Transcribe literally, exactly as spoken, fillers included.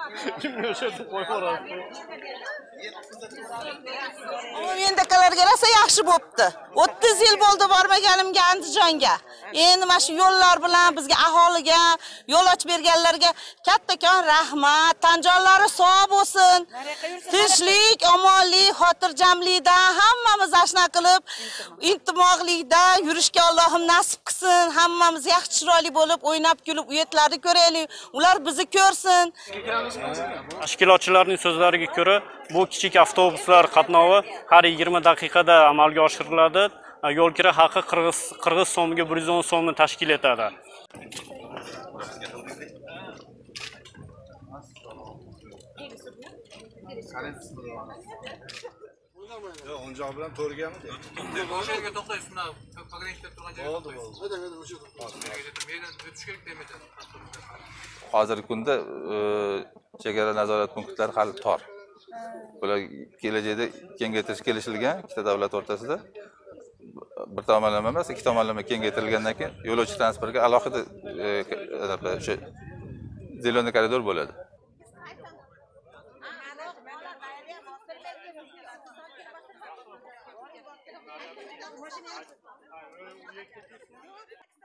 Kimga o'sha qo'yib yuborasiz? Mendakalarga rosa yaxshi bo'pti. o'ttiz yil bo'ldi bormaganimga Andijonga. Endi mana shu yo'llar bilan bizga aholiga, yo'l ochib berganlarga kattakon rahmat. Tanjonlari sog' bo'lsin. Tinchlik, omonlik, xotirjamlikda hammamiz ashna qilib, intimoqlikda yurishga Allohim nasib qilsin. Hammamiz yaxshi chiroyli bo'lib, o'ynab kulib, uyatlarni ko'raylik. Ular bizni ko'rsin. Tashkilotchilarning so'zlariga ko'ra, bu kichik avtobuslar qatnovi har yigirma daqiqada amalga oshiriladi. Yo'l kira haqi qirg'iz qirg'iz so'miga bir yuz o'n so'mni tashkil etadi. Yo'q, o'njoq bilan to'rgami? O'sha yerga to'xtaysiz, mana pogranичda turgan joyga to'xtaysiz. Bo'ldi, bo'ldi, o'sha to'xtaysiz. Mendan o'tish kerak demadi. Hozirgi kunda chegara nazorat punktlari hali tor. Bular kelajakda kengaytirish kelishilgan ikkita davlat o'rtasida. Bir tomonlama emas, ikki tomonlama kengaytirilgandan keyin yo'lovchi transportiga alohida o'sha zeleniy koridor bo'ladi. Mashina